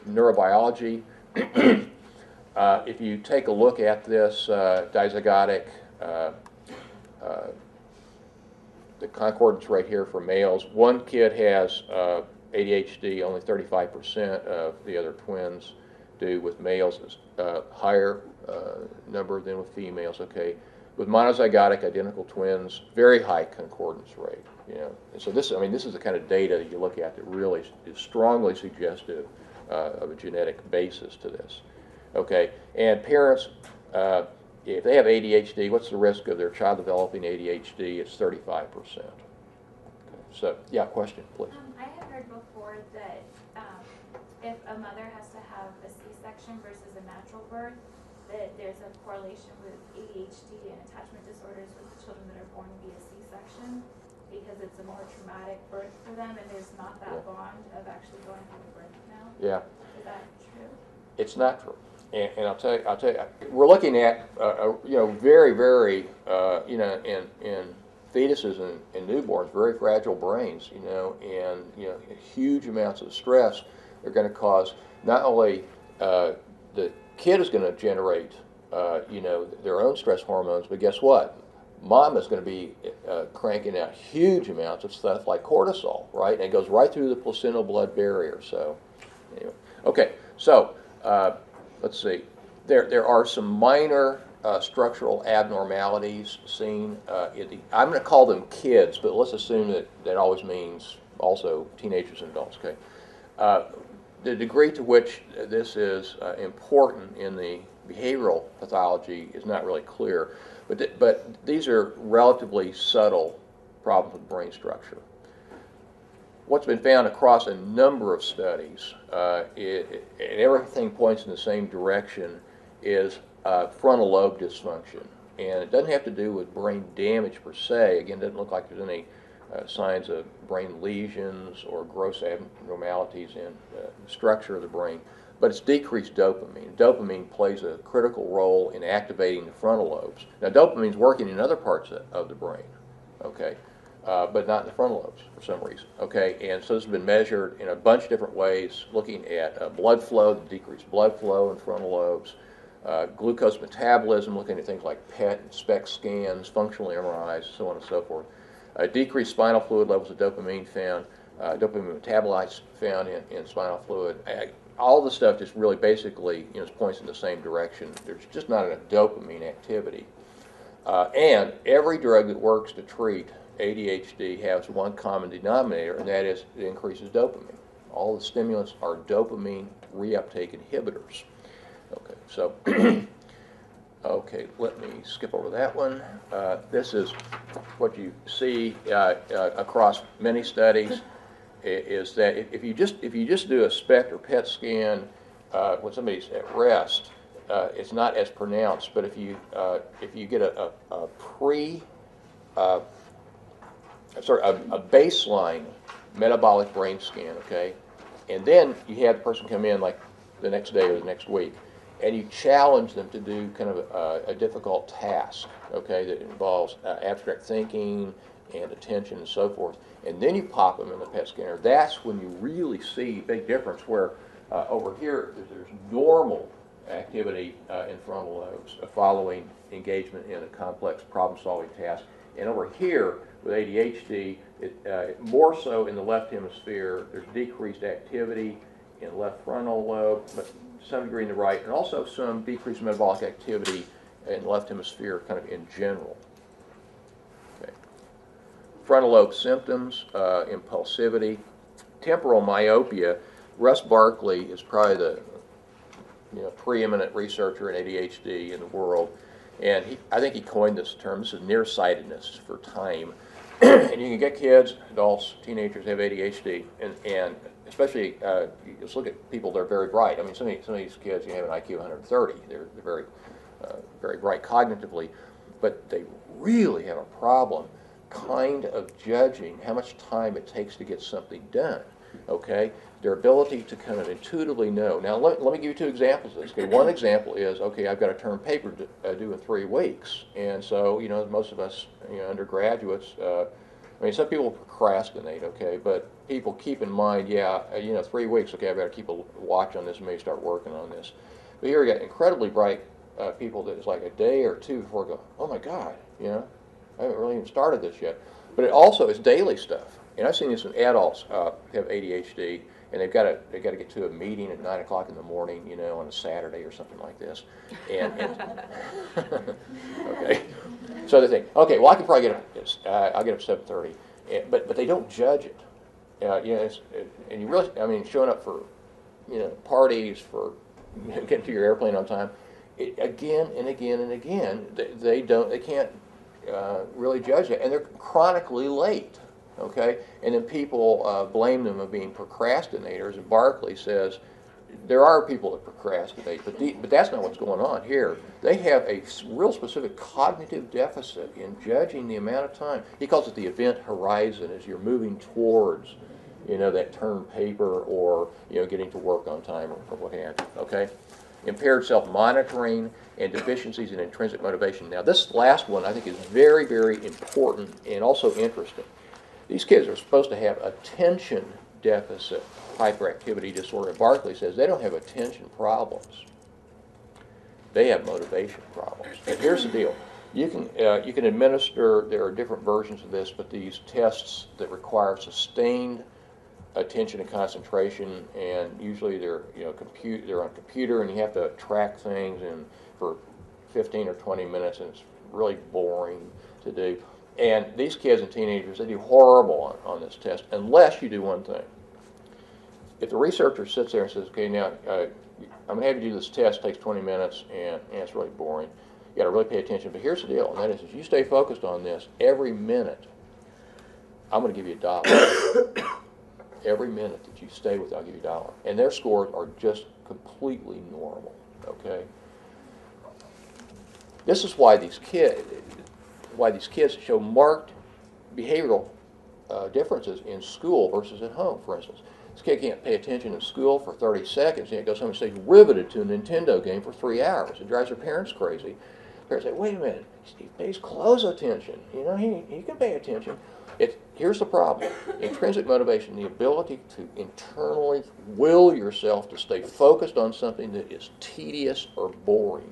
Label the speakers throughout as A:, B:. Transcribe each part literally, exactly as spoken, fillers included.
A: Neurobiology. Uh, if you take a look at this uh, dizygotic, uh, uh, the concordance right here for males, one kid has uh, A D H D, only thirty-five percent of the other twins do. With males, it's uh, higher uh, number than with females, okay. With monozygotic identical twins, very high concordance rate, you know. And so this, I mean, this is the kind of data that you look at that really is strongly suggestive uh, of a genetic basis to this. Okay, and parents, uh, if they have A D H D, what's the risk of their child developing A D H D? It's thirty-five percent. Okay. So, yeah, question, please.
B: Um, I have heard before that um, if a mother has to have a C-section versus a natural birth, that there's a correlation with A D H D and attachment disorders with the children that are born via C-section, because it's a more traumatic birth for them, and there's not that yeah. bond of actually going through the birth canal.
A: Yeah.
B: Is that true?
A: It's not true. And, and I'll tell you, I'll tell you, we're looking at, uh, a, you know, very, very, uh, you know, in, in fetuses and, and newborns, very fragile brains, you know, and, you know, huge amounts of stress are going to cause not only uh, the kid is going to generate, uh, you know, their own stress hormones, but guess what? Mom is going to be uh, cranking out huge amounts of stuff like cortisol, right? And it goes right through the placental blood barrier. So, anyway, okay, so. Uh, Let's see. There, there are some minor uh, structural abnormalities seen. Uh, in the, I'm going to call them kids, but let's assume that that always means also teenagers and adults. Okay. Uh, the degree to which this is uh, important in the behavioral pathology is not really clear, but th but these are relatively subtle problems with brain structure. What's been found across a number of studies, uh, it, it, and everything points in the same direction, is uh, frontal lobe dysfunction. And it doesn't have to do with brain damage per se. Again, it doesn't look like there's any uh, signs of brain lesions or gross abnormalities in uh, the structure of the brain, but it's decreased dopamine. Dopamine plays a critical role in activating the frontal lobes. Now, dopamine's working in other parts of, of the brain, okay? Uh, but not in the frontal lobes for some reason. Okay, and so this has been measured in a bunch of different ways, looking at uh, blood flow, the decreased blood flow in frontal lobes, uh, glucose metabolism, looking at things like P E T and SPECT scans, functional M R Is, so on and so forth. Uh, decreased spinal fluid levels of dopamine found, uh, dopamine metabolites found in, in spinal fluid. Uh, all the stuff just really basically, you know, points in the same direction. There's just not enough dopamine activity. Uh, and every drug that works to treat A D H D has one common denominator, and that is it increases dopamine. All the stimulants are dopamine reuptake inhibitors. Okay, so, okay, let me skip over that one. Uh, this is what you see uh, uh, across many studies, is that if you just if you just do a SPECT or P E T scan uh, when somebody's at rest, uh, it's not as pronounced. But if you uh, if you get a, a, a pre uh, sorry, a, a baseline metabolic brain scan, okay, and then you have the person come in like the next day or the next week, and you challenge them to do kind of a, a difficult task, okay, that involves uh, abstract thinking and attention and so forth, and then you pop them in the P E T scanner. That's when you really see a big difference where uh, over here there's normal activity uh, in frontal lobes following engagement in a complex problem-solving task, and over here with A D H D, it, uh, more so in the left hemisphere, there's decreased activity in the left frontal lobe, but to some degree in the right, and also some decreased metabolic activity in the left hemisphere kind of in general. Okay. Frontal lobe symptoms, uh, impulsivity, temporal myopia. Russ Barkley is probably the you know, preeminent researcher in A D H D in the world, and he, I think he coined this term. This is nearsightedness for time. And you can get kids, adults, teenagers have A D H D, and, and especially uh, you just look at people that are very bright. I mean, some of these, some of these kids, you have an I Q of one hundred thirty. They're, they're very, uh, very bright cognitively, but they really have a problem kind of judging how much time it takes to get something done. Okay, their ability to kind of intuitively know. Now, let, let me give you two examples of this. Okay, one example is, okay, I've got a term paper to, uh, due in three weeks, and so, you know, most of us, you know, undergraduates, uh, I mean, some people procrastinate, okay, but people keep in mind, yeah, uh, you know, three weeks, okay, I better keep a watch on this and maybe start working on this. But here you got incredibly bright uh, people that it's like a day or two before go, oh my God, you know, I haven't really even started this yet. But it also is daily stuff. And I've seen this in adults uh, who have A D H D, and they've got to they've got to get to a meeting at nine o'clock in the morning, you know, on a Saturday or something like this. And, and okay, so they think, okay, well I can probably get up. At, uh, I'll get up at seven thirty, but but they don't judge it. Uh, you know, it's, it, and you really, I mean, showing up for, you know, parties, for getting to your airplane on time, it, again and again and again, they, they don't, they can't uh, really judge it, and they're chronically late. Okay, and then people uh, blame them of being procrastinators. And Barclay says there are people that procrastinate, but the, but that's not what's going on here. They have a real specific cognitive deficit in judging the amount of time. He calls it the event horizon as you're moving towards, you know, that term paper or, you know, getting to work on time or, or what have you. Okay, impaired self-monitoring and deficiencies in intrinsic motivation. Now, this last one I think is very, very important and also interesting. These kids are supposed to have attention deficit hyperactivity disorder. Barclay says they don't have attention problems. They have motivation problems. And here's the deal. You can, uh, you can administer, there are different versions of this, but these tests that require sustained attention and concentration, and usually they're, you know, compute, they're on a computer, and you have to track things and for fifteen or twenty minutes, and it's really boring to do. And these kids and teenagers, they do horrible on, on this test unless you do one thing. If the researcher sits there and says, okay, now uh, I'm going to have you do this test, it takes twenty minutes, and, and it's really boring. You got to really pay attention. But here's the deal, and that is, if you stay focused on this every minute, I'm going to give you a dollar. Every minute that you stay with it, I'll give you a dollar. And their scores are just completely normal, okay? This is why these kids, why these kids show marked behavioral uh, differences in school versus at home, for instance. This kid can't pay attention in school for thirty seconds, and it goes home and stays riveted to a Nintendo game for three hours. It drives their parents crazy. Parents say, wait a minute, he pays close attention. You know, he, he can pay attention. It, here's the problem. Intrinsic motivation, the ability to internally will yourself to stay focused on something that is tedious or boring.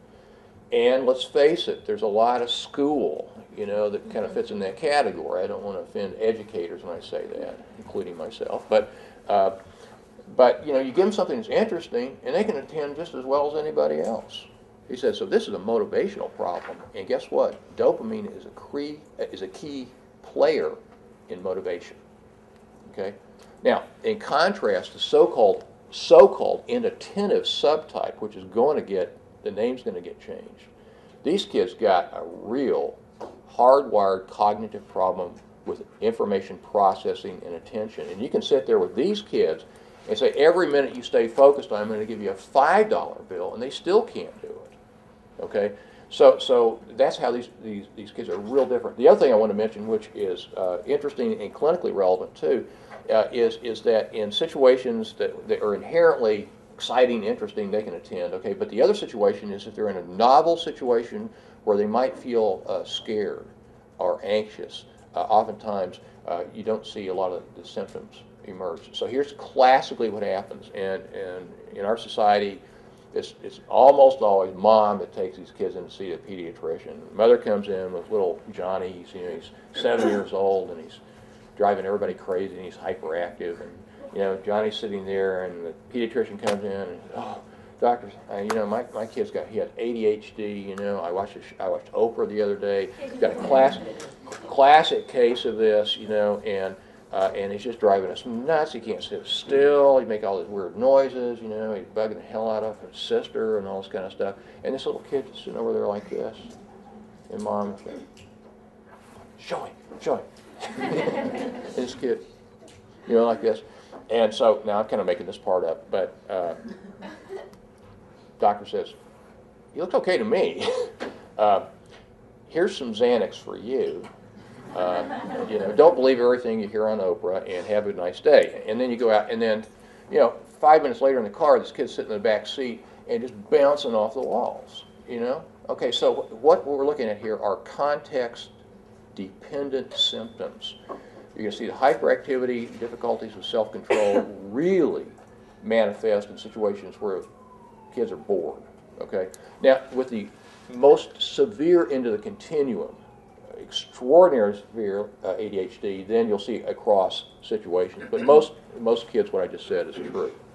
A: And let's face it, there's a lot of school, you know, that kind of fits in that category. I don't want to offend educators when I say that, including myself. But, uh, but you know, you give them something that's interesting, and they can attend just as well as anybody else. He says, so this is a motivational problem. And guess what? Dopamine is a, key, is a key player in motivation. Okay? Now, in contrast, the so-called so-called inattentive subtype, which is going to get, the name's going to get changed. These kids got a real hardwired cognitive problem with information processing and attention. And you can sit there with these kids and say, every minute you stay focused on, I'm going to give you a five dollar bill, and they still can't do it. Okay? So, so that's how these, these, these kids are real different. The other thing I want to mention, which is uh, interesting and clinically relevant too, uh, is, is that in situations that, that are inherently exciting, interesting, they can attend, okay? But the other situation is if they're in a novel situation where they might feel uh, scared or anxious, uh, oftentimes uh, you don't see a lot of the symptoms emerge. So here's classically what happens, and, and in our society, it's, it's almost always mom that takes these kids in to see a pediatrician. Mother comes in with little Johnny, he's, you know, he's seven years old, and he's driving everybody crazy, and he's hyperactive, and you know, Johnny's sitting there, and the pediatrician comes in, and oh, doctor, uh, you know, my, my kid's got, he has A D H D, you know, I watched, a, I watched Oprah the other day, he's got a class, classic case of this, you know, and uh, and he's just driving us nuts. He can't sit still, he make all these weird noises, you know, he's bugging the hell out of his sister and all this kind of stuff, and this little kid just sitting over there like this, and mom's like, show him, show him, and this kid, you know, like this. And so, now I'm kind of making this part up, but uh, doctor says, he looks okay to me. uh, here's some Xanax for you. Uh, you know, don't believe everything you hear on Oprah, and have a nice day. And then you go out, and then, you know, five minutes later in the car, this kid's sitting in the back seat and just bouncing off the walls, you know? Okay, so what we're looking at here are context-dependent symptoms. You're going to see the hyperactivity, difficulties with self-control really manifest in situations where kids are bored, okay? Now, with the most severe end of the continuum, extraordinary severe uh, A D H D, then you'll see across situations. But most, most kids, what I just said is true.